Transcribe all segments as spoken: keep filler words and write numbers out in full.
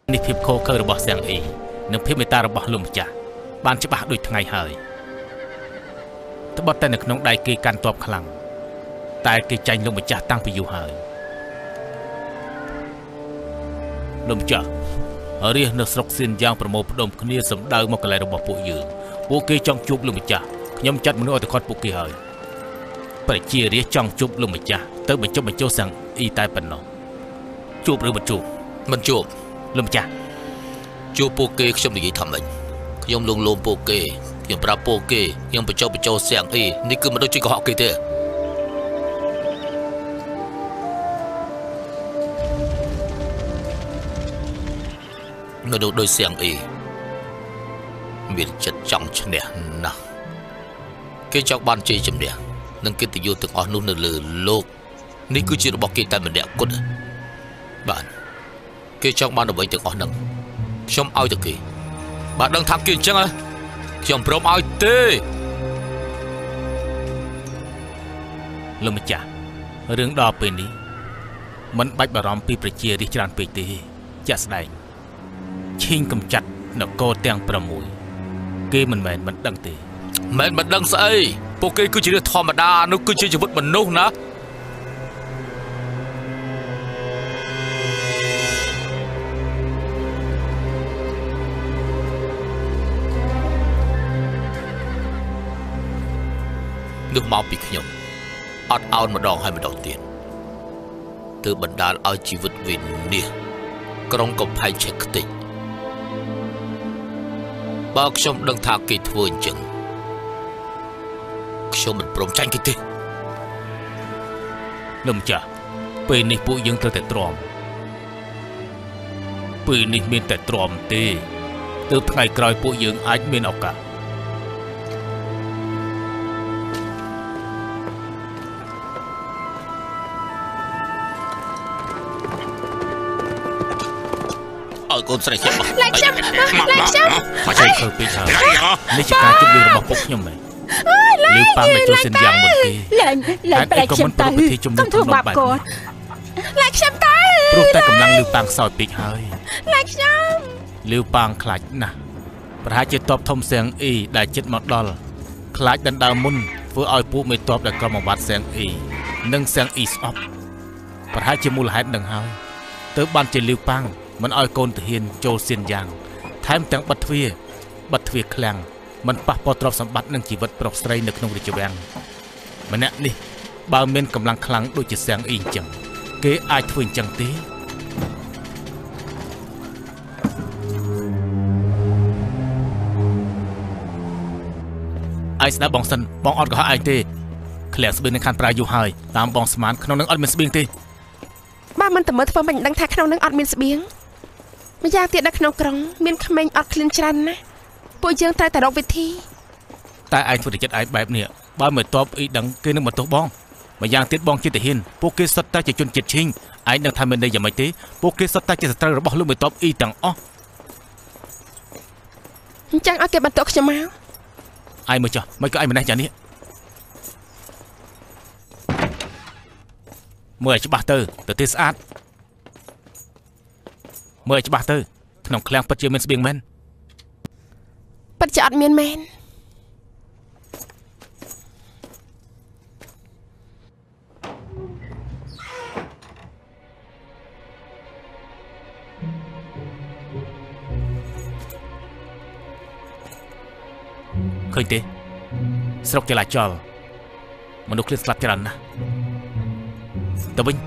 នេះភាពខុសខើរបស់សៀងអ៊ីនិងភាពមេត្តារបស់លោកម្ចាស់បានច្បាស់ដូចថ្ងៃហើយត្បិតតែនៅក្នុងដៃគេកាន់ទ័ពខ្លាំងតែគេចាញ់លោកម្ចាស់តាំងពីយូរហើយលោកម្ចាស់រាជនៅស្រុកសៀនយ៉ាងប្រមូលផ្ដុំគ្នាសម្ដៅមកកន្លែងរបស់ពួកយើងពួកគេចង់ជួបលោកម្ចាស់ខ្ញុំចាត់មនុស្សឲ្យទៅខាត់ពួកគេហើយប្រជារាជចង់ជួបលោកម្ចាស់ទៅបញ្ចុះបញ្ចុះសៀងអ៊ីតែប៉ុណ្ណោះជួបឬមិនជួបមិនជួបលោកម្ចាស់ជួបពួកគេខ្ញុំនិយាយថាម៉េចខ្ញុំលងលោមពួកគេខ្ញុំប្រាប់ពួកគេខ្ញុំបញ្ចុះបញ្ចុះសៀងអ៊ីនេះគឺមិនដូចជាកុហកគេទេមនុស្សដូចសៀងអ៊ីមានចិត្តចង់ឈ្នះណាស់គេចង់បានជ័យជំនះនិងកិត្តិយសទាំងអស់នោះនៅលើលោកនេះគឺជារបស់គេតែម្នាក់គត់បាទគេចង់បានអ្វីទាំងអស់ហ្នឹងខ្ញុំឲ្យទៅគេបាទដឹងថាគេអញ្ចឹងខ្ញុំព្រមឲ្យទេលោកម្ចាស់រឿងដល់ពេលនេះមិនបាច់បារម្ភពីប្រជារាស្ត្រច្រើនពេកទេជាក់ស្ដែងឈីងកំចាត់នគរទាំងប្រាំមួយគេមិនមែនមិនដឹងទេមិនមិនដឹងស្អីពួកគេគឺជារឿងធម្មតានោះគឺជាជីវិតមនុស្សណានឹងមកពីខ្ញុំអត់អោនម្ដងហើយម្ដងទៀតទើបបណ្ដាលឲ្យជីវិតវិនាសក្រុងកំផែងឆេះខ្ទេចបើខ្ញុំដឹងថាគេធ្វើអញ្ចឹងខ្ញុំមិនព្រមចាញ់គេទេលោកម្ចាស់ពេលនេះពួកយើងត្រូវតែទ្រាំពេលនេះមានតែទ្រាំទេទើបថ្ងៃក្រោយពួកយើងអាចមានឱកាសឲ្យកូនស្រីខ្ញុំឡាយខ្ញុំឡាយខ្ញុំមកជួយធ្វើពេកហើយនេះជាការជប់លៀងរបស់ពួកខ្ញុំហ៎លឺប៉ាំងទៅចូលសិនយ៉ាងមុនគេឡើងឡើងប្រែខ្ញុំទៅកុំធ្វើបាបគាត់ឡាយខ្ញុំទៅព្រោះតែកម្លាំងលឺប៉ាំងខ្សោយពេកហើយឡាយខ្ញុំលឺប៉ាំងខ្លាចណាស់ប្រហែលជាតបធំសៀងអ៊ីដែលចិត្តមកដល់ខ្លាចដណ្ដើមមុនធ្វើឲ្យពួកមេតបដែលក្រុមអាវ៉ាត់សៀងអ៊ីនិងសៀងអ៊ីស្អប់ប្រហែលជាមូលហេតុនឹងហើយទើបបានជាលឺប៉ាំងមិនឲ្យកូនទាហានចូលសៀនយ៉ាងថែមទាំងបិទទ្វារបិទទ្វារឃ្លាំងមិនប៉ះពាល់ទ្រព្យសម្បត្តិនិងជីវិតប្រុសស្រីនៅក្នុងរាជវាំងម្នាក់នេះបើមានកម្លាំងខ្លាំងដូចជាសៀងអ៊ីអញ្ចឹងគេអាចធ្វើអញ្ចឹងទេឯស្ដាប់បងសិនបងអត់កុហកឯងទេឃ្លាំងស្បៀងនឹងខានប្រាយូរហើយតាមបងស្មានក្នុងនឹងអត់មានស្បៀងទេបើមិនតែមើលធ្វើមិនដឹងថាក្នុងនឹងអត់មានស្បៀងម្យ៉ាងទៀតនៅក្នុងក្រុងមានក្មេងអត់ឃ្លានច្រើនណាស់ពួកយើងត្រូវតែរកវិធីតែឯងធ្វើតែចិត្តឯងបែបនេះបើមិនតបអ៊ីដឹងគេនឹងបន្ទោសបងម្យ៉ាងទៀតបងជាទាហានពួកគេសុទ្ធតែជាជនជាតិឈីងឯងនឹងថាមិនដឹងយ៉ាងម៉េចទេពួកគេសុទ្ធតែជាសត្រូវរបស់លោកមេតបអ៊ីទាំងអស់អញ្ចឹងឲ្យគេបន្ទោសខ្ញុំមកឯងមើលចុះមិនក៏ឯងមិនណេះចានេះមើលឲ្យច្បាស់ទៅទៅទីស្អាតមើលឲ្យច្បាស់ទៅក្នុងឃ្លាំងពិតជាមានស្បៀងមែនពិតជាអត់មានមែនឃើញទេស្រុកចលាចលមនុស្សឃ្លានស្លាប់ច្រើនណាស់ទៅវិញ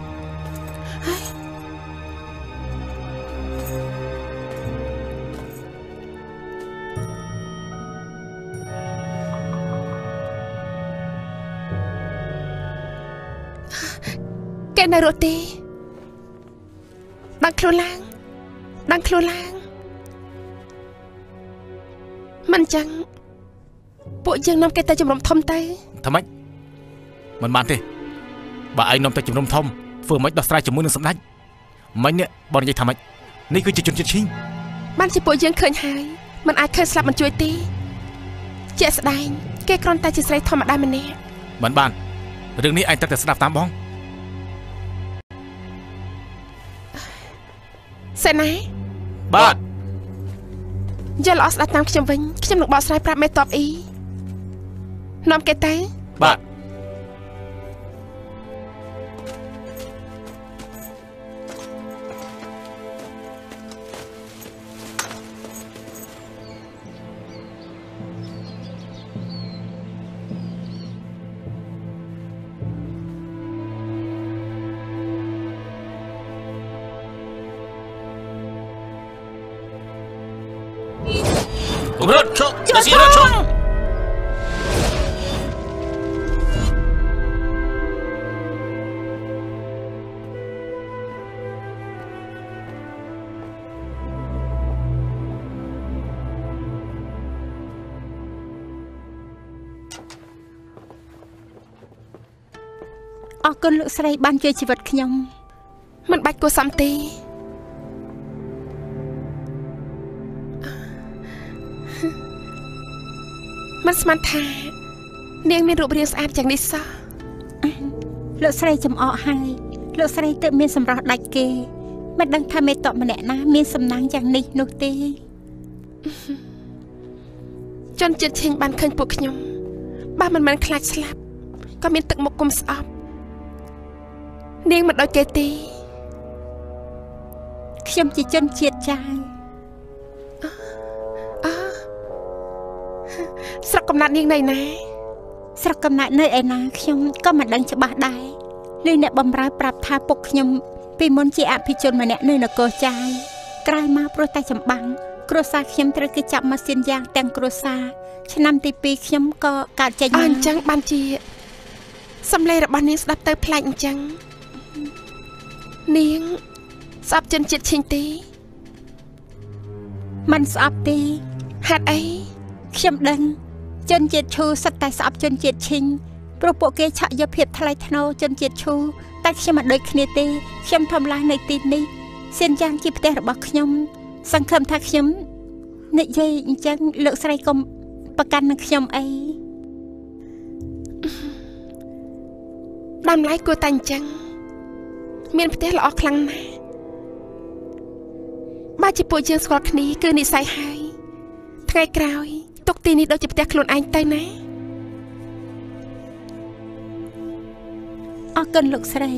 គេនៅរត់ទេដឹងខ្លួនឡើងដឹងខ្លួនឡើងមិនចឹងពួកយើងនាំគេទៅជំរំធំទៅថាម៉េចមិនបានទេបើឯងនាំទៅជំរំធំធ្វើមិនដោះស្រាយជាមួយនឹងសម្ដេចមិញនេះបងនិយាយថាម៉េចនេះគឺជាជនជាតិឈីងបានជាពួកយើងឃើញហើយមិនអាចឃើញស្លាប់មិនជួយទេជាក់ស្ដែងគេគ្រាន់តែជាស្រីធម្មតាម្នាក់មិនបានរឿងនេះឯងត្រូវតែស្ដាប់តាមបងសេណាបាទយកល្អស្ដាប់តាមខ្ញុំវិញខ្ញុំនឹងបកស្រាយប្រាប់មេតបអ៊ីនាំគេទៅបាទ រត់ឈប់តែស៊ីរត់ឈប់អរគុណលោកស្រីបានជួយជីវិតខ្ញុំមិនបាច់គួរសមទេមិនស្មានថានាងមានរូបរាងស្អាតយ៉ាងនេះសោះលោកស្រីចំអកហើយលោកស្រីទើបមានសម្រស់ដាច់គេមិនដឹងថាមេតបម្នាក់ណាមានសំណាងយ៉ាងនេះនោះទេជនជាតិឈិញបានឃើញពួកខ្ញុំបើមិនមែនខ្លាចស្លាប់ក៏មានទឹកមុខគុំស្អប់នាងមិនដូចគេទេខ្ញុំជាជនជាតិចាវស្រុកកំណើតនាងនៅណាស្រុកកំណើតនៅឯណាខ្ញុំក៏មិនដឹងច្បាស់ដែរឬអ្នកបម្រើប្រាប់ថាពុកខ្ញុំពីមុនជាអភិជនម្នាក់នៅនគរចាវក្រោយមកព្រោះតែចម្បាំងគ្រួសារខ្ញុំត្រូវគេចាប់ម៉ាស៊ីនយ៉ាងទាំងគ្រួសារឆ្នាំទីពីរខ្ញុំក៏កើតចេញមកអញ្ចឹងបានជាសំឡេងរបស់នាងស្ដាប់ទៅប្លែកអញ្ចឹងនាងស្អប់ជនជាតិឈិញទេមិនស្អប់ទេហេតុអីខ្ញុំដឹងជនជាតិឈូសិតតែស្អប់ជនជាតិឈិញព្រោះពួកគេឆក់យកភាពថ្លៃថ្នូរជនជាតិឈូតែខ្ញុំមិនដូចគ្នាទេខ្ញុំធំឡើងនៅទីនេះសៀនយ៉ាងជាផ្ទះរបស់ខ្ញុំសង្ឃឹមថាខ្ញុំនិយាយអញ្ចឹងលោកស្រីកុំប្រកាន់នឹងខ្ញុំអីដើមឡើយគួរតែអញ្ចឹងមានផ្ទះល្អខ្លាំងណាស់បើជាពួកយើងស្គាល់គ្នាគឺនិស្ស័យហើយថ្ងៃក្រោយទុកទីនេះដូចជាផ្ទះខ្លួនឯងទៅណាអរគុណលោកស្រី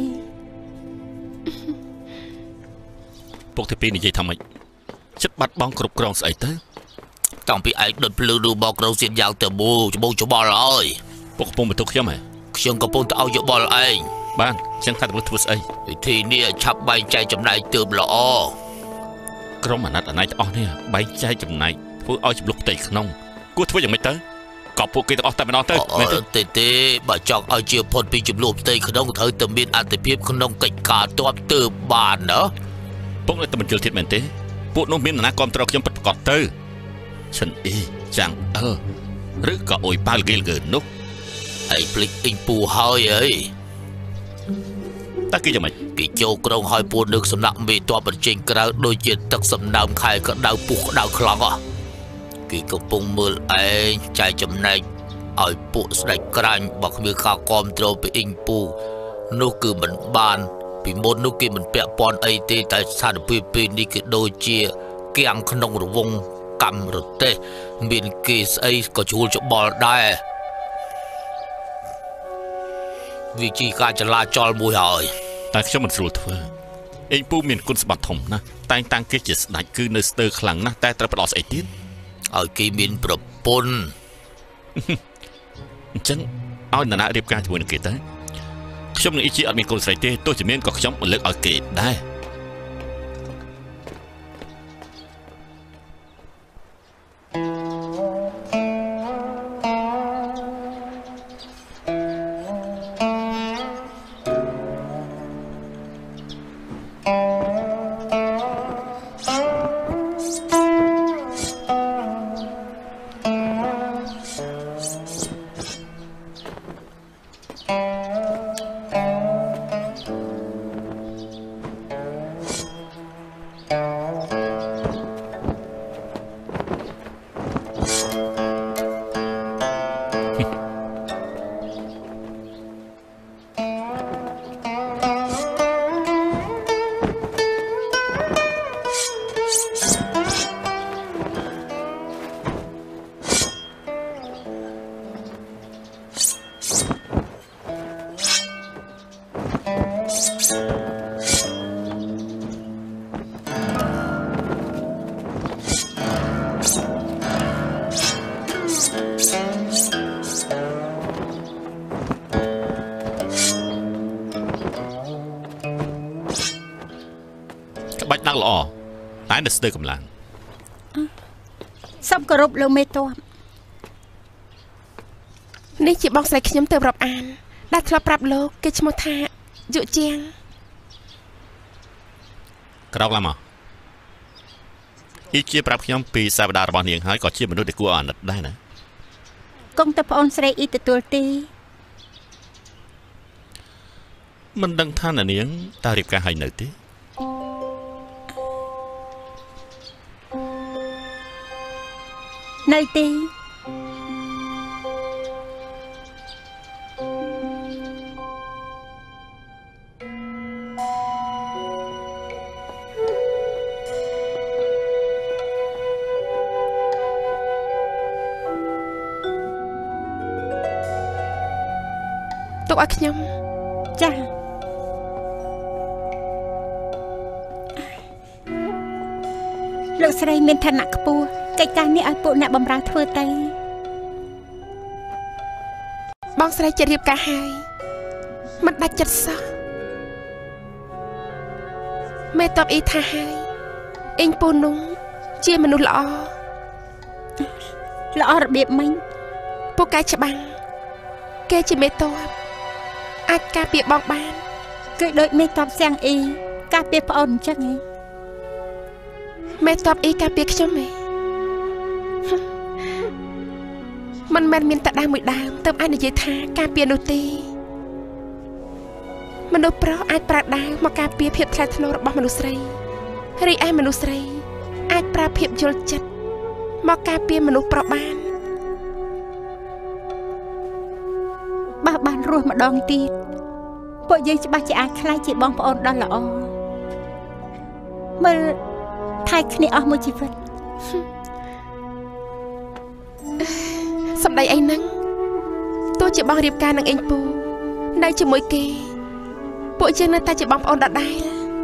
ពុកទីពីរនិយាយថាម៉េចចិត្តបាត់បង់គ្រប់គ្រងស្អីទៅតាំងពីឯងដុតភ្លឺឌូបក្រោសៀនយ៉ាងទៅមូច្បោច្បល់ហើយពុកកំពុងបន្ទុកខ្ញុំហ៎ខ្ញុំកំពុងតែឲ្យយោបល់ឯងបានចឹងថាទៅធ្វើស្អីវិធីនេះឆាប់បែងចែកចំណែកទើបល្អក្រុមអាណត្តិអាណ័យទាំងអស់នេះបែងចែកចំណែកធ្វើឲ្យចំនួនផ្ទៃក្នុងគួរធ្វើយ៉ាងម៉េចទៅក៏ពួកគេទាំងអស់តែម្ដងទៅមែនទេទេទេបើចង់ឲ្យជាផុតពីចំនួនផ្ទៃក្នុងត្រូវតែមានអត្ថភាពក្នុងកិច្ចការទ័ពទើបបានណាពុកនៅតែមិនយល់ទៀតមែនទេពួកនោះមាននរណាគ្រប់គ្រងខ្ញុំពិតប្រាកដទៅឈិនអ៊ីចាំងអើឬក៏អុយប៉ាល់ហ្គេលហ្គឺនោះឯងភ្លេចអ៊ីងពូហើយអីតើគេយ៉ាងម៉េចគេចូលក្រុងឲ្យពួកនឹងសំណាក់មេទ័ពបញ្ចេញក្រៅដូចជាទឹកសំណើមខែក្តៅពុះក្តៅខ្លាំងហ៎គេកំពុងមើលឯងចែកចំណែកឲ្យពួកស្ដេចក្រាញ់បើគ្មានការគ្រប់គ្រងពីអ៊ីងពូនោះគឺមិនបានពីមុននោះគេមិនពាក់ព័ន្ធអីទេតែស្ថានភាពពេលនេះគឺដូចជាគាំងក្នុងរវងកម្មរទេសមានគេស្អីក៏ជួលច្បល់ដែរវាជាការចលាចលមួយហើយតែខ្ញុំមិនស្រួលធ្វើអេងពូមានគុណសម្បត្តិធំណាស់តែងតាំងគេជាស្ដេចគឺនៅស្ទើរខ្លាំងណាស់តែត្រូវផ្ដោតស្អីទៀតឲ្យគេមានប្រពន្ធអញ្ចឹងឲ្យនរណារៀបការជាមួយនឹងគេទៅខ្ញុំនឹងអ៊ីជីអត់មានកូនស្រីទេទោះជាមានក៏ខ្ញុំមិនលើកឲ្យគេដែរអបាច់ដាក់ល្អតែនៅស្ទើរកម្លាំងសូមគោរពលោកមេតបនេះជាបងស្រីខ្ញុំទៅរាប់អានដែលធ្លាប់ប្រាប់លោកគេឈ្មោះថាយុជាងក្រោកឡើងមកអ៊ីជាប្រាប់ខ្ញុំពីសាវតារបស់នាងហើយក៏ជាមនុស្សដែលគួរអាណិតដែរណាគង់តែប្អូនស្រីអ៊ីទទួលទេមិនដឹងថានាងតើរៀបការហើយនៅទេនៅទេទុកឲ្យខ្ញុំចាលោកស្រីមានឋានៈខ្ពស់កិច្ចការនេះឲ្យពួកអ្នកបម្រើធ្វើទៅបងស្រីជិតរៀបការហើយមិនដាច់ចិត្តសោះមេតបអ៊ីថាហើយអ៊ីងពូនុងជាមនុស្សល្អល្អរបៀបមិញពូកែច្បាំងគេជាមេតបអាចការពារបងបានគឺដូចមេតបសៀងអ៊ីការពារប្អូនអញ្ចឹងឯងមេតបអ៊ីការពារខ្ញុំឯងមិនមែនមានតែដើមមួយដើមទើបអាចនិយាយថាការពារនោះទេមនុស្សប្រុសអាចប្រើដាវមកការពារភាពថ្លៃថ្នូររបស់មនុស្សស្រីរីឯមនុស្សស្រីអាចប្រើភាពយល់ចិត្តមកការពារមនុស្សប្រុសបានបើបានរស់ម្ដងទៀតពួកយើងច្បាស់ជាអាចខ្លាចជាបងប្អូនដ៏ល្អមើលថែគ្នាអស់មួយជីវិតសម្ដីអីហ្នឹងទោះជាបងរៀបការនឹងអេងពូនៅជាមួយគេពួកយើងនៅតែជាបងប្អូនដដែល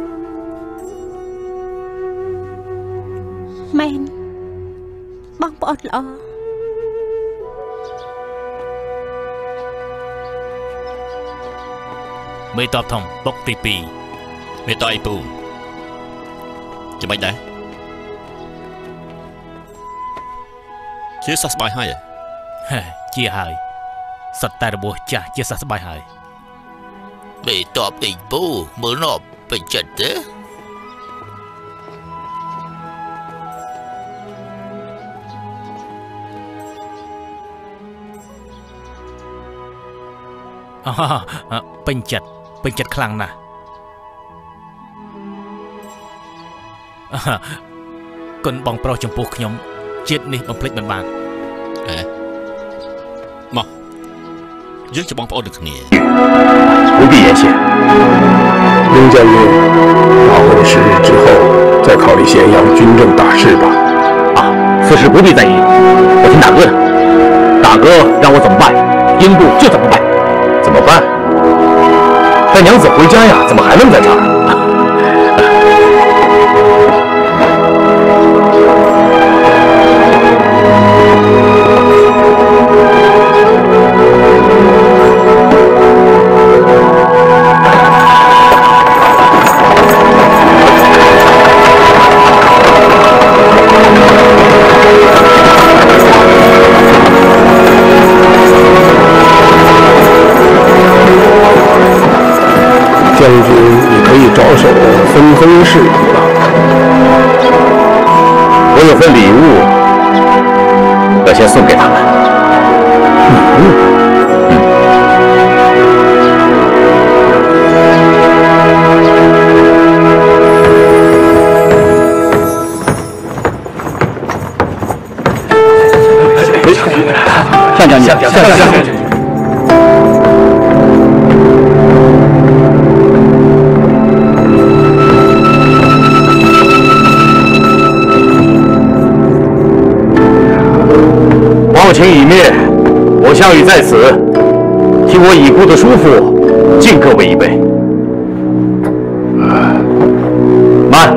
មែនបងប្អូនល្អមេតបធំបុកទីពីរមេតបអីពូចាំមិនដែរជាសះស្បើយហើយហេជាហើយសត្វតែរបស់ចាស់ជាសះស្បើយហើយមេតបអីពូមើលណប់ពេញចិត្តទេអូពេញចិត្តពេញចិត្តខ្លាំងណាស់គុណបងប្រុសចំពោះខ្ញុំជាតិនេះបំភ្លេចមិនបានអេមកយើងជាបងប្អូនដូចគ្នា不必言谢应将军到后十日之后再考虑咸阳军政大事吧啊此事不必在意我听大哥的大哥让我怎么办英布就怎么办怎么办带娘子回家呀怎么还愣在这儿将军也可以着手分封事宜了。 我有份礼物，要先送给他们。礼物？嗯。向将军，向将军。 忘情已灭，我项羽在此，替我已故的叔父敬各位一杯。慢，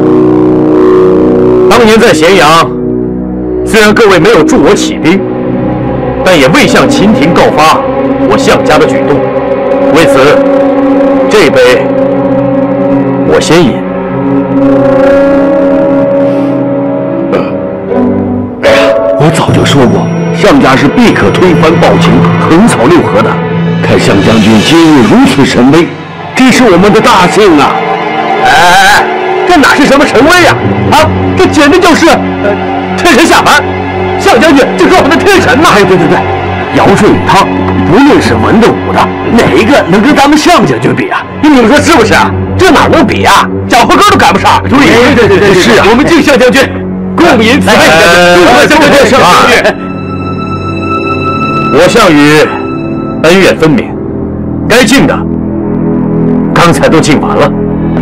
当年在咸阳，虽然各位没有助我起兵，但也未向秦廷告发我项家的举动。为此，这杯我先饮。 哎呀，我早就说过，项家是必可推翻暴秦，横扫六合的。看项将军今日如此神威，这是我们的大幸啊！哎哎哎，这哪是什么神威呀？啊，这简直就是呃天神下凡。项将军就是我们的天神呐！哎，对对对，尧舜禹汤，不论是文的武的，哪一个能跟咱们项将军比啊？你们说是不是啊？这哪能比啊？脚后跟都赶不上。对对对对，是啊，我们敬项将军，共饮此杯。来，项将军，项将军，我项羽恩怨分明，该敬的刚才都敬完了。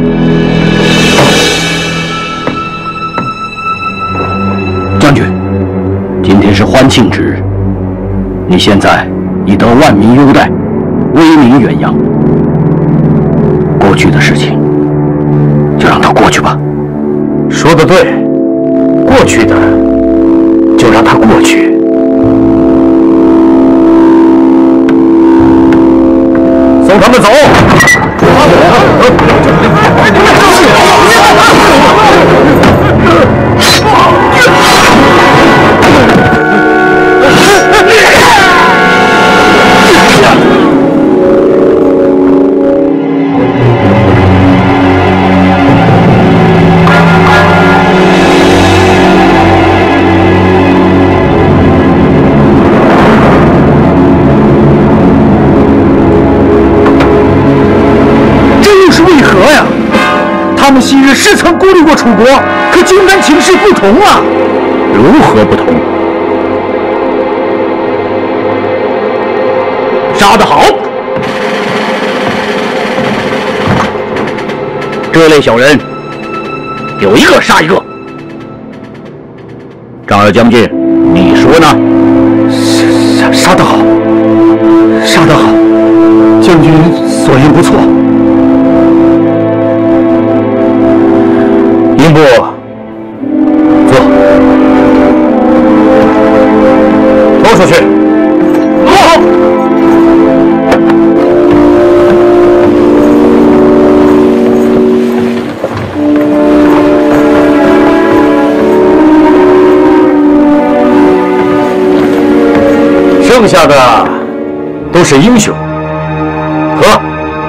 将军，今天是欢庆之日，你现在已得万民优待，威名远扬。过去的事情就让它过去吧。说得对，过去的就让它过去。送他们走！他们昔日是曾孤立过楚国，可今番情势不同啊！如何不同？杀得好！这类小人，有一个杀一个。张二将军，你说呢？杀杀得好，杀得好，将军所言不错。英布，坐，拖出去。好。剩下的都是英雄，喝。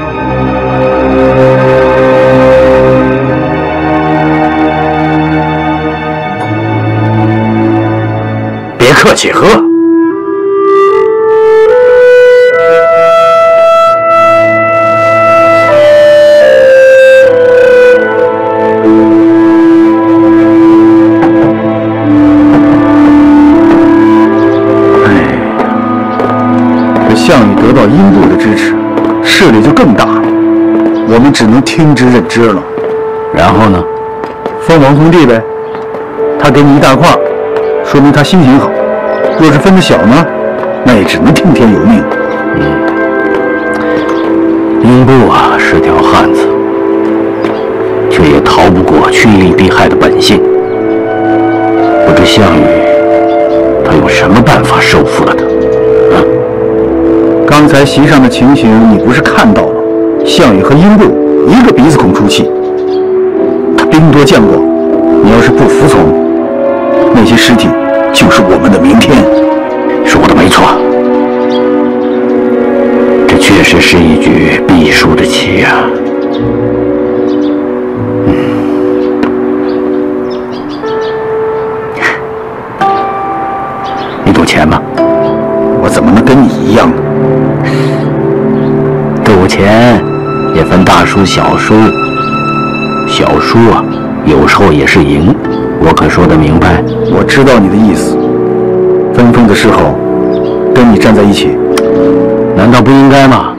客气，喝。哎，这项羽得到英布的支持，势力就更大了，我们只能听之任之了。然后呢？分王封地呗。他给你一大块，说明他心情好。若是分得小呢，那也只能听天由命。嗯，英布啊是条汉子，却也逃不过趋利避害的本性。不知项羽他用什么办法收服了他？啊！刚才席上的情形你不是看到了？项羽和英布一个鼻子孔出气，他兵多将广，你要是不服从，那些尸体就是我们的明天。说的没错，这确实是一局必输的棋呀。嗯，你赌钱吗？我怎么能跟你一样呢？赌钱也分大输小输，小输啊，有时候也是赢。我可说得明白。我知道你的意思。分封的时候，跟你站在一起，难道不应该吗？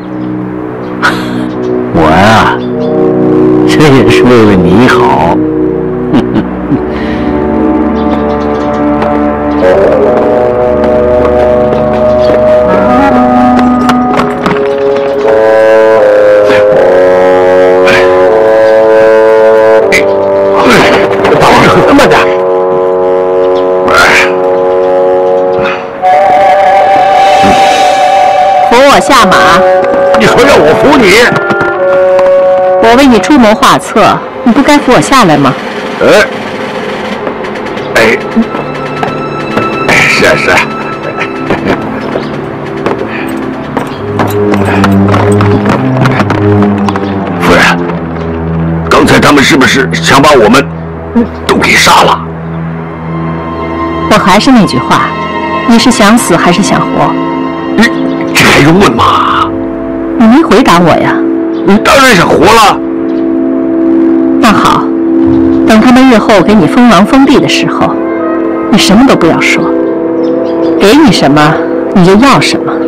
我呀，这也是为了你好。慢点。 我下马。 你说让我服你？ 我为你出谋划策， 你不该扶我下来吗？ 哎，哎，是啊是啊。夫人，刚才他们是不是想把我们都给杀了？ 我还是那句话，你是想死还是想活？ 这这还用问吗？ 你没回答我呀。 你当然想活了。 那好，等他们日后给你封王封地的时候，你什么都不要说，给你什么你就要什么。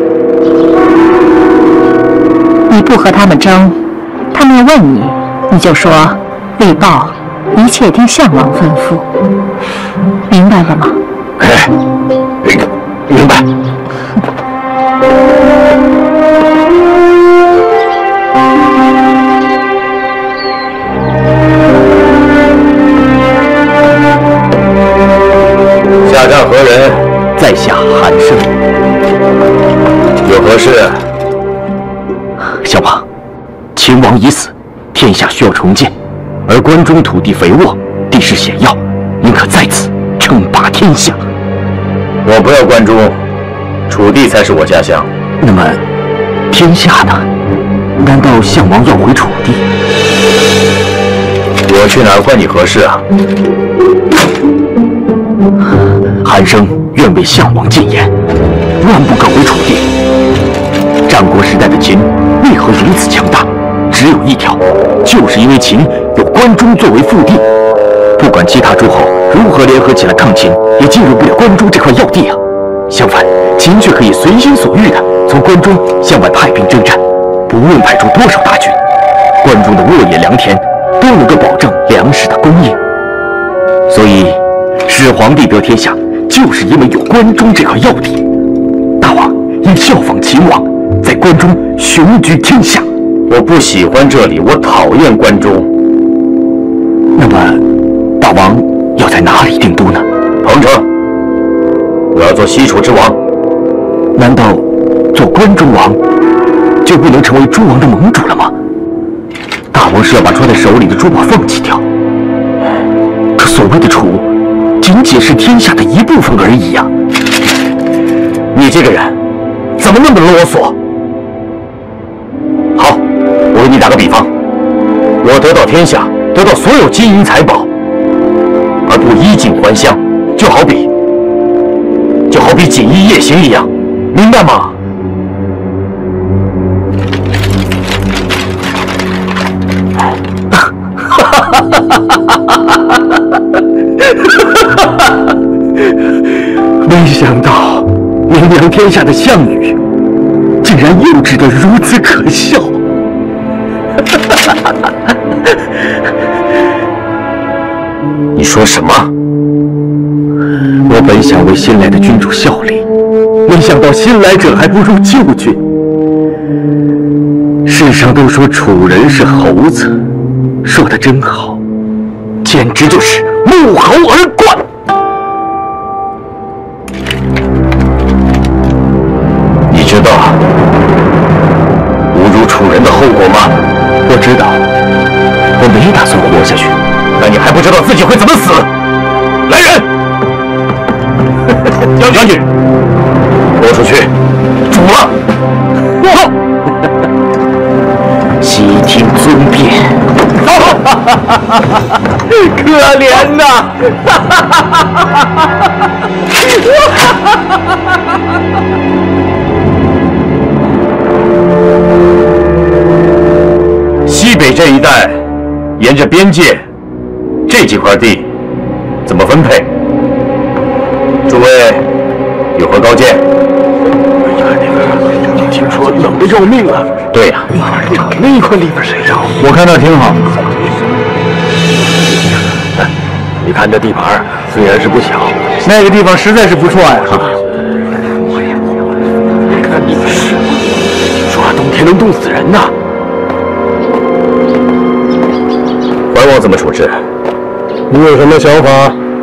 你不和他们争，他们要问你，你就说禀报，一切听项王吩咐，明白了吗？ 哎，明白。下战何人？ 在下韩生。 有何事？ 小王，秦王已死，天下需要重建，而关中土地肥沃，地势险要，宁可在此称霸天下。 我不要关中，楚地才是我家乡。 那么，天下呢？难道项王要回楚地？ 我去哪儿关你何事啊？ 韩生愿为项王进言，万不可回楚地。战国时代的秦为何如此强大？只有一条，就是因为秦有关中作为腹地。不管其他诸侯如何联合起来抗秦，也进入不了关中这块要地啊。相反，秦却可以随心所欲地从关中向外派兵征战，不论派出多少大军，关中的沃野良田都能够保证粮食的供应。所以，始皇帝得天下，就是因为有关中这块要地。大王应效仿秦王，在关中雄居天下。 我不喜欢这里，我讨厌关中。 那么，大王要在哪里定都呢？ 彭城。我要做西楚之王。 难道做关中王就不能成为诸王的盟主了吗？大王是要把抓在手里的珠宝放弃掉？可所谓的楚，仅仅是天下的一部分而已呀、啊！ 你这个人怎么那么啰嗦？好，我给你打个比方，我得到天下，得到所有金银财宝，而不衣锦还乡，就好比就好比锦衣夜行一样，明白吗？ 没想到名扬天下的项羽，竟然幼稚得如此可笑。 你说什么？ 我本想为新来的君主效力，没想到新来者还不如旧君。世上都说楚人是猴子，说得真好，简直就是目猴而冠。 你知道侮辱楚人的后果吗？ 我知道，我没打算活下去。 那你还不知道自己会怎么死？来人！将军，拖出去，煮了。 好。悉听尊便。可怜呐！ 西北这一带，沿着边界，这几块地怎么分配？诸位有何高见？ 哎呀，那个听说冷得要命啊！ 对呀、 啊，那块地方谁要？ 我看那挺好。 你看这地盘虽然是不小， 那个地方实在是不错呀。 你看地势，听说冬天能冻死人呐。 怀王怎么处置？你有什么想法？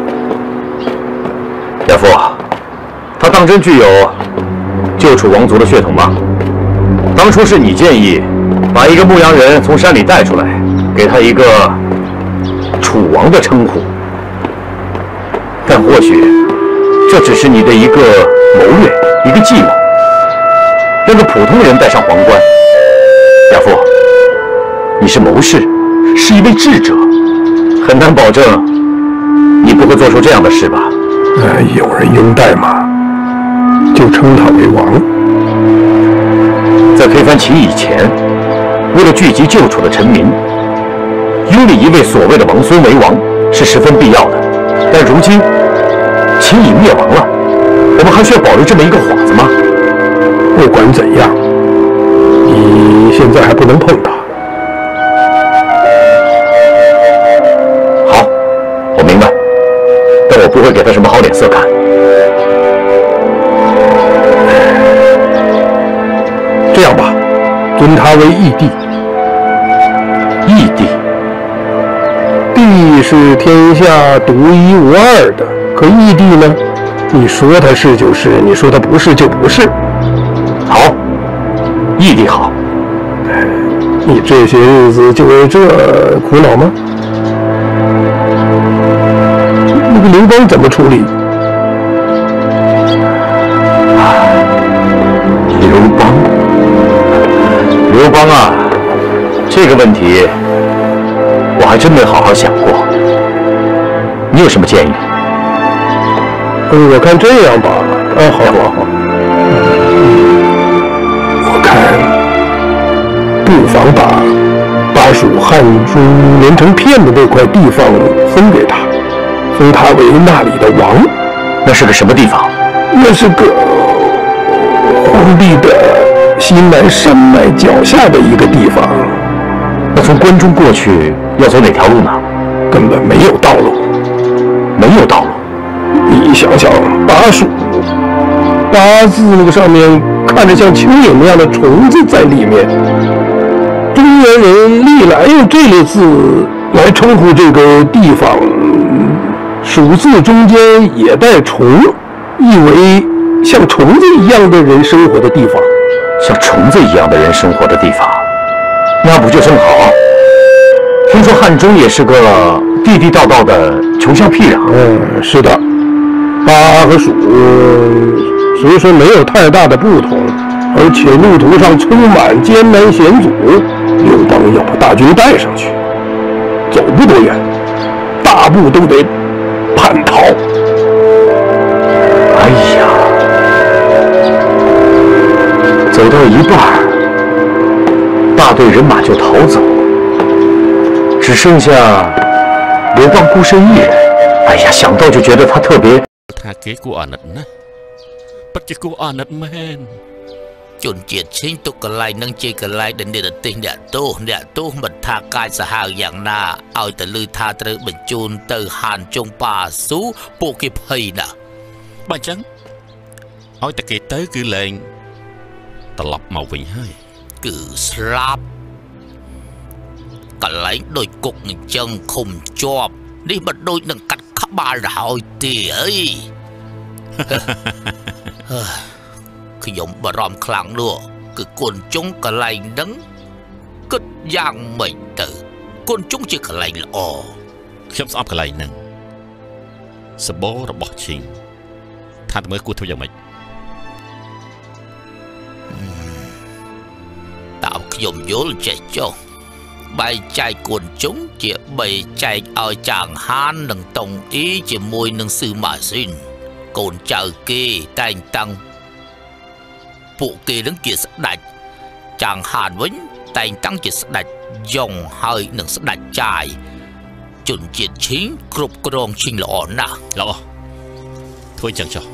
亚父，他当真具有救楚王族的血统吗？当初是你建议把一个牧羊人从山里带出来， 给他一个楚王的称呼，但或许这只是你的一个谋略，一个计谋，让个普通人戴上皇冠。亚父，你是谋士，是一位智者，很难保证你不会做出这样的事吧？ 呃，有人拥戴嘛，就称他为王。 在推翻秦以前，为了聚集救楚的臣民，拥立一位所谓的王孙为王是十分必要的。但如今秦已灭亡了，我们还需要保留这么一个幌子吗？ 不管怎样，你现在还不能碰他。 好，我明白，但我不会给他什么好脸色看。 这样吧，尊他为义帝。 义帝， 帝是天下独一无二的，可义帝呢？你说他是就是，你说他不是就不是。 好，义帝好。 你这些日子就为这苦恼吗？那个刘邦怎么处理？ 刘邦，刘邦啊，这个问题我还真没好好想过。你有什么建议？ 嗯，我看这样吧，啊，好好好，我看不妨把巴蜀汉中连成片的那块地方分给他，封他为那里的王。 那是个什么地方？ 那是个荒地的西南山脉脚下的一个地方。 那从关中过去要走哪条路呢？ 根本没有道路。 没有道路。 你想想，巴蜀八字那个上面看着像蚯蚓那样的虫子在里面，中原人历来用这类字来称呼这个地方，蜀字中间也带虫，意为像虫子一样的人生活的地方。 像虫子一样的人生活的地方，那不就正好？听说汉中也是个地地道道的穷乡僻壤。 嗯，是的。巴和蜀虽说没有太大的不同，而且路途上充满艰难险阻。刘邦要把大军带上去，走不多远，大步都得叛逃。 哎呀，走到一半，大队人马就逃走，只剩下刘邦孤身一人。哎呀，想到就觉得他特别。 ថាគេគួរអាណិតណាស់ពិតជាគួរអាណិតមែនជនជាតិឈិញទុកកន្លែងនឹងជាកន្លែងដែលនិរទេសអ្នកទោសអ្នកទោសមិនថាកាយសាហាវយ៉ាងណាឲ្យតែលឺថាត្រូវបញ្ជូនទៅហានជុងប៉ាស៊ូពួកគេភ័យណាស់បើអញ្ចឹងឲ្យតែគេទៅគឺលែងត្រឡប់មកវិញហើយគឺស្លាប់កន្លែងដូចគុកអញ្ចឹងឃុំជាប់នេះមិនដូចនឹងកាត់ក្បាលទៅហើយទេអីខ្ញុំបារម្ភខ្លាំងនោះគឺកូនជុងកន្លែងហ្នឹងគិតយ៉ាងម៉េចទៅកូនជុងជាកន្លែងល្អខ្ញុំស្អប់កន្លែងហ្នឹងសបោរបស់ឈីងថាតើមើលគួរធ្វើយ៉ាងម៉េចតាមខ្ញុំយល់ចេះចុះបែងចែកកូនជុងជាបីចែកឲ្យចាងហាននិងតុងអ៊ីជាមួយនឹងស៊ឺម៉ាស៊ីនកូនចៅគេតែងតាំងពួកគេនឹងជាស្ដេចចាងហានវិញតែងតាំងជាស្ដេចយ៉ុងហើយនឹងស្ដេចចាយជនជាតិឈីងគ្រប់គ្រងឈីងល្អណាស់ល្អធ្វើចឹងចុះ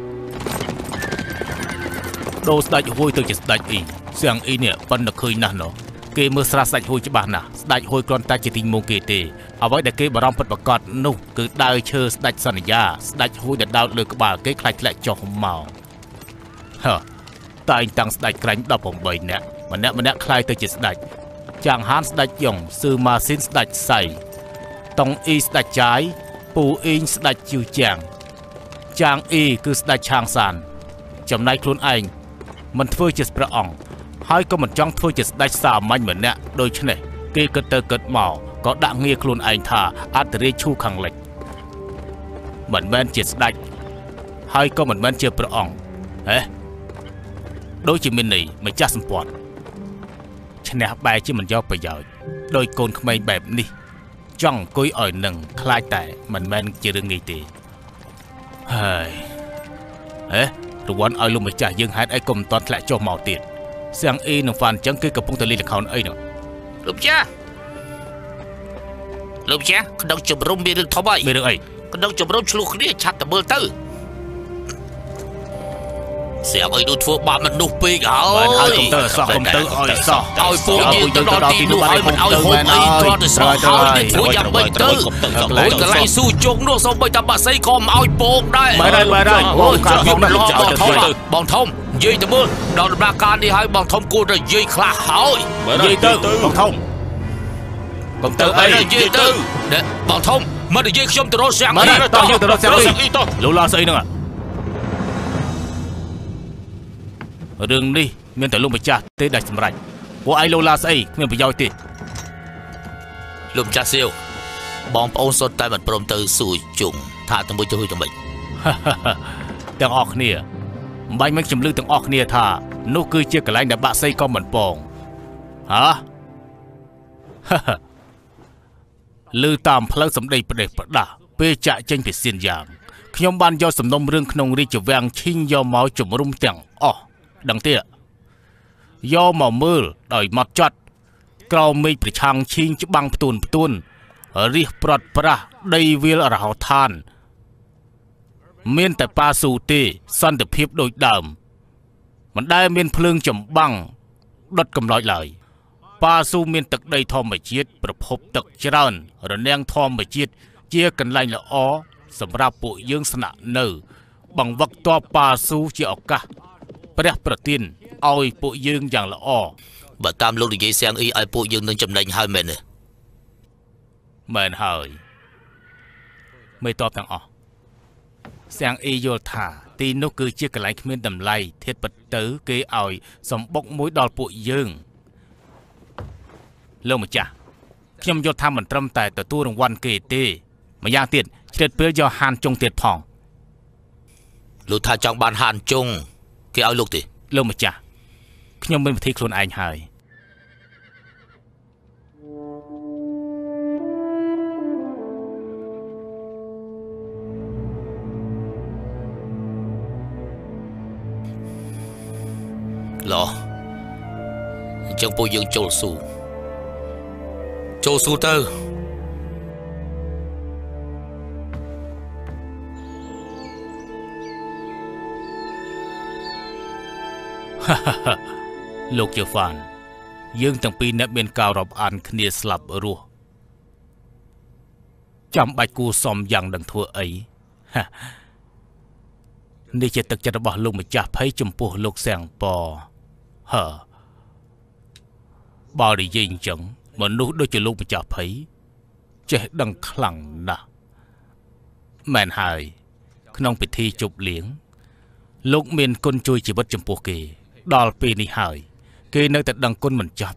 ដូរស្ដេចហួយទៅជាស្ដេចអ៊ីសៀងអ៊ីនេះប៉ុន្តែឃើញណាស់ណោះគេមើលស្រាស្ដេចហួយច្បាស់ណាស់ស្ដេចហួយគ្រាន់តែជាទីងងគេទេអ្វីដែលគេបារម្ភពិតប្រាកដនោះគឺដើរឈើស្ដេចសន្យាស្ដេចហួយដែលដោតលើក្បាលគេខ្លាចធ្លាក់ចុះមកហ៎តែងតាំងស្ដេចក្រាញ់ដប់ប្រាំបីនាក់ម្នាក់ម្នាក់ខ្លាយទៅជាស្ដេចចាងហានស្ដេចយ៉ុងស៊ឺម៉ាស៊ីនស្ដេចសៃតុងអ៊ីស្ដេចចាយពូអ៊ីងស្ដេចជឿជាងចាងអ៊ីគឺស្ដេចឆាងសានចំណែកខ្លួនឯងមិនធ្វើជាព្រះអង្គហើយក៏មិនចង់ធ្វើជាស្ដេចសាមញ្ញម្នាក់ដូច្នេះគេគិតទៅគិតមកក៏ដាក់ងារខ្លួនឯងថាអន្តរាយឈូខាងលិចមិនមែនជាស្ដេចហើយក៏មិនមែនជាព្រះអង្គហេដូចជាមានន័យម្ចាស់សម្ពត់ឈ្នះបែរជាមិនយកប្រយោជន៍ដោយកូនក្មេងបែបនេះចង់អង្គុយឲ្យនឹងខ្លាចតែមិនមែនជារឿងងាយទេហើយហេរវល់ឲ្យលោកម្ចាស់យើងហេតុអីក៏មិនតន់ធ្លាក់ចុះមកទៀតសៀងអ៊ីនិងហ្វានអញ្ចឹងគឺកំពុងតែលេងល្ខោនអីនោះលោកម្ចាស់លោកម្ចាស់ក្តោបជំរុំមានរឿងធំអីមានរឿងអីក្តោបជំរុំឆ្លោះគ្នាឆាប់តែមើលទៅសៀងអ៊ីនោះធ្វើបាបមនុស្សពេកហើយហើយកុំទៅសោះកុំទៅឲ្យសោះឲ្យពួកយើងទៅដល់ទីនោះឲ្យមិនឲ្យហូបអីគ្រាន់តែស្រោចហើយធ្វើយ៉ាងម៉េចទៅអូយកន្លែងស៊ូជុកនោះសូម្បីតែបាក់សីក៏មិនឲ្យពងដែរបាទបាទអូខាងខ្ញុំលោកចាស់ទៅបងធំនិយាយទៅមើលដល់ដំណាក់កាលនេះហើយបងធំគួរតែនិយាយខ្លះហើយនិយាយទៅបងធំកុំទៅអីនិយាយទៅបងធំមិននិយាយខ្ញុំទៅរកសៀងអ៊ីតោះយើងទៅរកសៀងអ៊ីតោះលោកឡាស្អីហ្នឹងរឿងនេះមានតែលោកម្ចាស់ទេដែលសម្រេចពួកឯងលោកឡាស្អីគ្មានប្រយោជន៍ទេលោកម្ចាស់សៀវបងប្អូនសុទ្ធតែមិនព្រមទៅស៊ូជុងថាទៅមួយទៅទៅមិនទាំងអស់គ្នាមិនបាច់មិនខ្ញុំលើទាំងអស់គ្នាថានោះគឺជាកន្លែងដែលបាក់សីក៏មិនពងហ៎លើតាមផ្លូវសម្ដីប្រទេសប្រដាស់ពេលចាក់ចេញពីសៀនយ៉ាងខ្ញុំបានយកសំណុំរឿងក្នុងរាជវាំងឈីងយកមកជំរុំទាំងអស់ដឹងទេយកមកមើលដោយម៉ត់ចត់ក្រោមមេឃប្រឆាំងឈីងច្បាំងផ្ទួនផ្ទួនរិះព្រាត់ប្រាស់ដីវាលរហោឋានមានតែប៉ាស៊ូទេសន្តិភាពដូចដើមមិនដែលមានភ្លើងចម្បាំងដុតកំឡោចឡើយប៉ាស៊ូមានទឹកដីធម្មជាតិប្រភពទឹកច្រើនរនាំងធម្មជាតិជាកន្លែងល្អសម្រាប់ពួកយើងស្នាក់នៅបង្វឹកតបប៉ាស៊ូជាឱកាសព្រះប្រទានឲ្យពួកយើងយ៉ាងល្អបើតាមលោកនិយាយសៀងអ៊ីឲ្យពួកយើងនឹងចំណេញហើយមែនទេមែនហើយមេតបទាំងអស់សៀងអ៊ីយល់ថាទីនោះគឺជាកន្លែងគ្មានតម្លៃធៀបទៅគេឲ្យសម្បុកមួយដល់ពួកយើងលោកម្ចាស់ខ្ញុំយល់ថាមិនត្រឹមតែទទួលរង្វាន់គេទេម្យ៉ាងទៀតជ្រើតពេលយកហានចុងទៀតផងលោកថាចង់បានហានចុងគេឲ្យលោកទេលោកម្ចាស់ខ្ញុំមានវិធីខ្លួនឯងហើយឡោះអញ្ចឹងពួកយើងចូលស៊ូចូលស៊ូទៅលោកជាហ្វានយើងទាំងពីរអ្នកមានការរាប់អានគ្នាស្លាប់រស់ចាំបាច់គួសមយ៉ាងនឹងធ្វើអីនេះជាទឹកចិត្តរបស់លោកម្ចាស់ភ័យចំពោះលោកសៀងប៉ហឺបើនិយាយអញ្ចឹងមនុស្សដូចជាលោកម្ចាស់ភ័យចេះដឹងខ្លាំងណាស់មែនហើយក្នុងពិធីជប់លៀងលោកមានគុណជួយជីវិតចំពោះគេដល់ពេលនេះហើយគេនៅតែដឹងគុណមិនចប់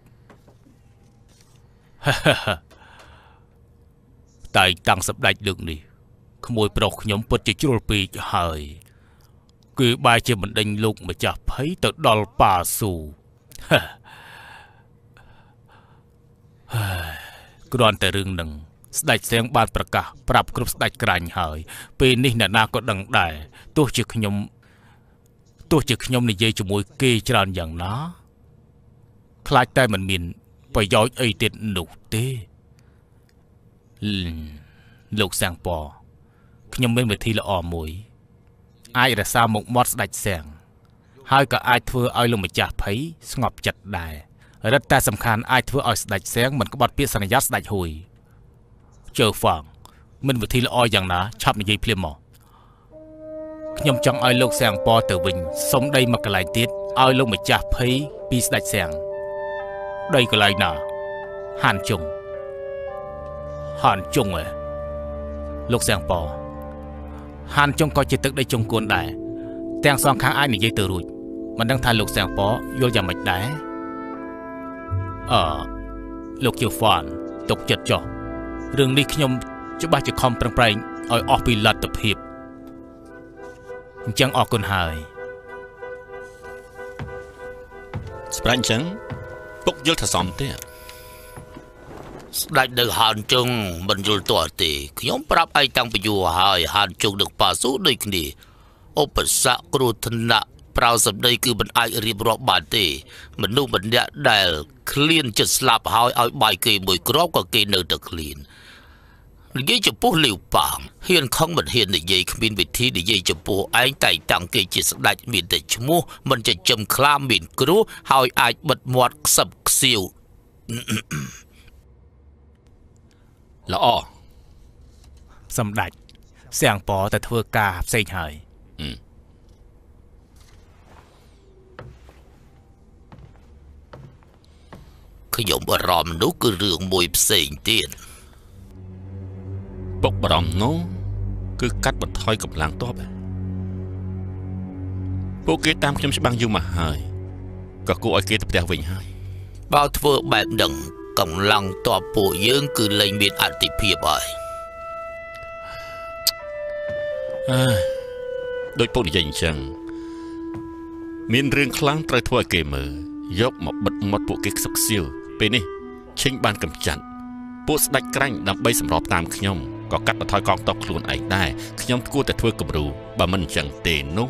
តែតាំងសម្ដេចលើកនេះក្មួយប្រុសខ្ញុំពិតជាជ្រុលពេកហើយគឺបែរជាបណ្ដេញលោកម្ចាស់ភ័យទៅដល់ប៉ាស៊ូគ្រាន់តែរឿងនឹងស្ដេចសៀងបានប្រកាសប្រាប់គ្រប់ស្ដេចក្រាញ់ហើយពេលនេះអ្នកណាក៏ដឹងដែរទោះជាខ្ញុំទោះជាខ្ញុំនិយាយជាមួយគេច្រើនយ៉ាងណាខ្លាចតែមិនមានប្រយោជន៍អីទៀតនោះទេលោកសៀងប៉ខ្ញុំមានវិធីល្អមួយអាចរក្សាមុខមាត់ស្ដេចសៀងហើយក៏អាចធ្វើឲ្យលោកម្ចាស់ភ័យស្ងប់ចិត្តដែររឹតតែសំខាន់អាចធ្វើឲ្យស្ដេចសៀងមិនក្បត់ពាក្យសន្យាស្ដេចហួយជើហ្វាងមានវិធីល្អយ៉ាងណាឆាប់និយាយភ្លាមមកខ្ញុំចង់ឲ្យលោកសៀងប៉ទៅវិញសុំដីមកកន្លែងទៀតឲ្យលោកម្ចាស់ភ័យពីស្ដេចសៀងដីកន្លែងណាហានជុងហានជុងហ៎លោកសៀងប៉ហានជុងក៏ជាទឹកដីជុងគួនដែរទាំងសងខាងអាចនិយាយទៅរួចមិនដឹងថាលោកសៀងប៉យល់យ៉ាងម៉េចដែរអឺលោកជាហ្វានទុកចិត្តចុះរឿងនេះខ្ញុំច្បាស់ជាខំប្រឹងប្រែងឲ្យអស់ពីលទ្ធភាពអញ្ចឹងអរគុណហើយស្ប្រាញ់អញ្ចឹងពុកយល់ថាសមទេស្ដេចនៅហានជុងមិនយល់ទាស់ទេខ្ញុំប្រាប់ឯងតាំងពីយូរហើយហានជុងនឹងប៉ាស៊ូដូចគ្នាឧបសគ្គគ្រោះថ្នាក់ប្រៅសម្ដីគឺមិនអាចរៀបរាប់បានទេមនុស្សម្នាក់ដែលឃ្លានចិត្តស្លាប់ហើយឲ្យបាយគេមួយគ្រាប់ក៏គេនៅតែឃ្លាននិយាយចំពោះលាវប៉ាងហ៊ានខំមិនហ៊ាននិយាយគ្មានវិធីនិយាយចំពោះឯងតែតាំងគេជាស្ដេចមានតែឈ្មោះមិនចិញ្ចឹមខ្លាមានគ្រោះហើយអាចបិទមាត់ខ្សឹបខ្សៀវល្អសម្ដេចសៀងប៉តែធ្វើការផ្សេងហើយខ្ញុំបារម្ភនោះគឺរឿងមួយផ្សេងទៀតពុកបារម្ភនោះគឺកាត់បន្ថយកម្លាំងទ័ពពួកគេតាមខ្ញុំច្បាំងយូរមកហើយក៏គួរឲ្យគេទៅផ្ទះវិញហើយបើធ្វើបែបហ្នឹងកម្លាំងទ័ពពួកយើងគឺលែងមានអតិភិបហើយអើដូចពុកនិយាយអញ្ចឹងមានរឿងខ្លាំងត្រូវធ្វើឲ្យគេមើលយកមកបិទមាត់ពួកគេខ្សឹកខ្សៀវពេលនេះឈិញបានកំចាត់ពួកស្ដេចក្រាញ់ដើម្បីសម្របតាមខ្ញុំក៏កាត់បន្ថយកងទ័ពខ្លួនឯងដែរខ្ញុំគួរតែធ្វើគំរូបើមិនអញ្ចឹងទេនោះ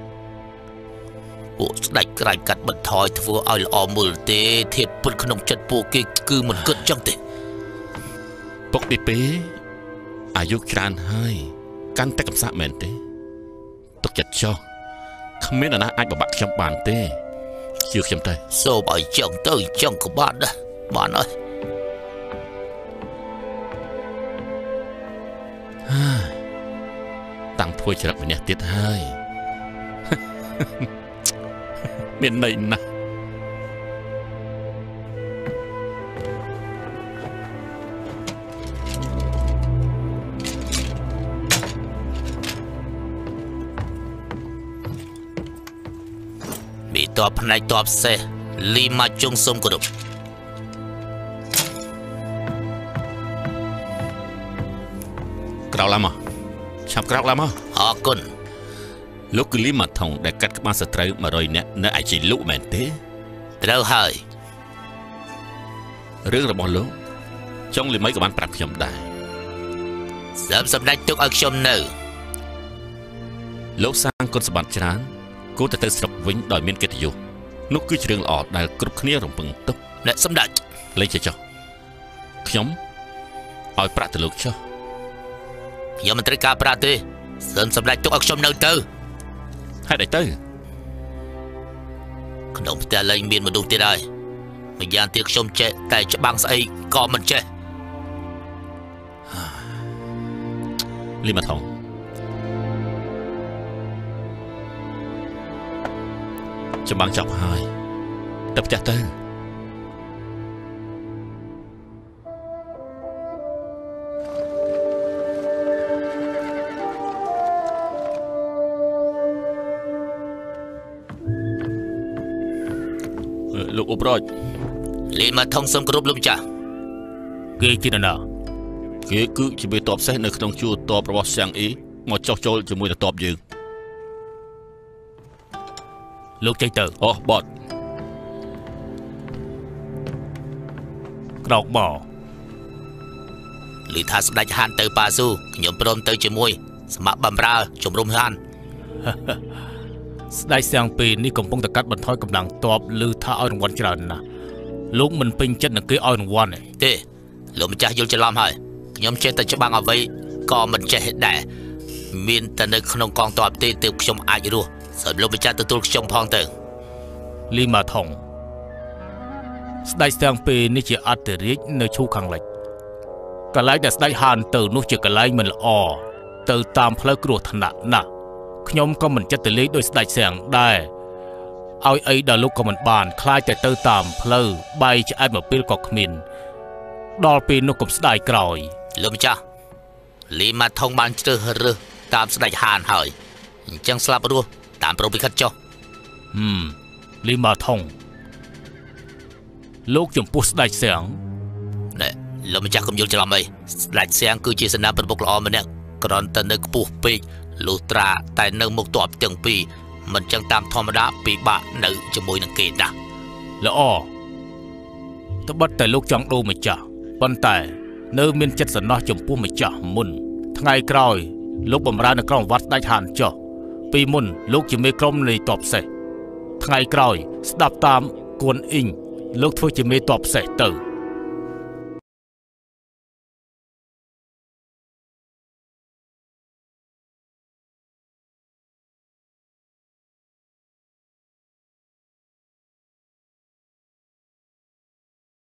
ពួកស្ដេចក្រាញ់កាត់បន្ថយធ្វើឲ្យល្អមើលទេធៀបពិតក្នុងចិត្តពួកគេគឺមិនគិតចឹងទេពុកទីពីរអាយុច្រើនហើយកាន់តែកំសាកមែនទេទុកចិត្តចុះគ្មានអ្នកណាអាចបបាក់ខ្ញុំបានទេជឿខ្ញុំទៅសូមឲ្យចឹងទៅចឹងក៏បានដែរបានហើយតាំងធ្វើច្រឹកម្នាក់ទៀតហើយមានន័យណាស់មីតបផ្នែកតបសេះលីម៉ាជុងសុំគោរពក្រោកឡើងមកឆាប់ក្រោកឡើងមកអរគុណលោកគឺលីម៉ាថុងដែលកាត់ក្បាលសត្រូវមួយរយនាក់នៅឯជ័យលុមែនទេត្រូវហើយរឿងរបស់លោកចុងលីមីក៏បានប្រាប់ខ្ញុំដែរសូមសម្ដេចទុកឲ្យខ្ញុំនៅលោកសាងគុណសម្បត្តិច្រើនគួរតែទៅស្រុកវិញដោយមានកិត្តិយសនោះគឺជារឿងល្អដែលគ្រប់គ្នារំពឹងទុកអ្នកសម្ដេចលេងចុះខ្ញុំឲ្យប្រាក់ទៅលោកចុះខ្ញុំមិនត្រូវការប្រាក់ទេសូមសម្ដេចទុកឲ្យខ្ញុំនៅទៅហេតុអីទៅក្នុងផ្ទះលែងមានមនុស្សទៀតហើយម្យ៉ាងទៀតខ្ញុំចេះតែច្បាំងស្អីក៏មិនចេះលីម៉ាថុងច្បាំងចប់ហើយទៅផ្ទះទៅលោកអ៊ុបរ៉ាច់លីម៉ាថុងសូមគោរពលោកម្ចាស់គេជានរណាគេគឺជាមេតបសេះនៅក្នុងជួរតបរបស់សៀងអ៊ីមកចោះចូលជាមួយនឹងតបយើងលោកចេញទៅអូបតក្រោកមកលីថាស្ដេចហានទៅប៉ាស៊ូខ្ញុំព្រមទៅជាមួយស្ម័គ្របំរើជំរុំហានស្ដេចសៀងពីនេះកំពុងតែកាត់បន្ថយកម្លាំងទ័ពឬថាឲ្យរង្វាន់ច្រើនណាស់លោកមិនពេញចិត្តនឹងគេឲ្យរង្វាន់ទេលោកម្ចាស់យល់ច្រឡំហើយខ្ញុំចេះតែច្បាំងអ្វីក៏មិនចេះដែរមានតែនៅក្នុងកងទ័ពទេទើបខ្ញុំអាចរស់សូមលោកម្ចាស់ទទួលខ្ញុំផងទៅលីម៉ាថុងស្ដេចសៀងពីនេះជាអធិរាជនៅឈូខាងលិចកន្លែងដែលស្ដេចហានទៅនោះជាកន្លែងមិនល្អទៅតាមផ្លូវគ្រោះថ្នាក់ណាស់ខ្ញុំក៏មិនចិត្តទៅលេងដោយស្ដេចសៀងដែរឲ្យអីដល់លោកក៏មិនបានខ្លាចតែទៅតាមផ្លូវបាយឆ្អែតមកពេលក៏គ្មានដល់ពេលនោះកុំស្ដាយក្រោយលោកម្ចាស់លីម៉ាថុងបានជ្រើសរើសតាមស្ដេចហានហើយអញ្ចឹងស្លាប់រស់តាមប្រពៃខិតចុះហឹមលីម៉ាថុងលោកចំពោះស្ដេចសៀងលោកម្ចាស់កុំយល់ច្រឡំអីស្ដេចសៀងគឺជាសេនាប្រមុខល្អម្នាក់គ្រាន់តែនៅខ្ពស់ពេកលុះត្រាតែនៅមុខទ័ពទាំងពីរមិនចឹងតាមធម្មតាពិបាកនៅជាមួយនឹងគេណាស់ល្អត្បិតតែលោកចង់ដូរម្ចាស់ប៉ុន្តែនៅមានចិត្តសំណោះចំពោះម្ចាស់មុនថ្ងៃក្រោយលោកបំរើនៅក្រុងវត្តស្ដេចហានចុះពីមុនលោកជាមេក្រុមនៃទ័ពសេះថ្ងៃក្រោយស្ដាប់តាមគួនអ៊ីងលោកធ្វើជាមេទ័ពសេះទៅ